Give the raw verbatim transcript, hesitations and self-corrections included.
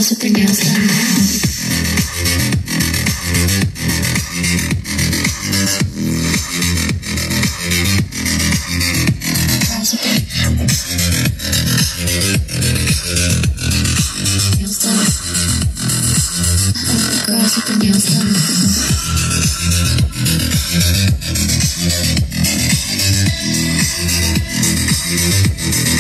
girls with their nails done now. Girls with their nails done. Girls with their nails done. We'll be right back.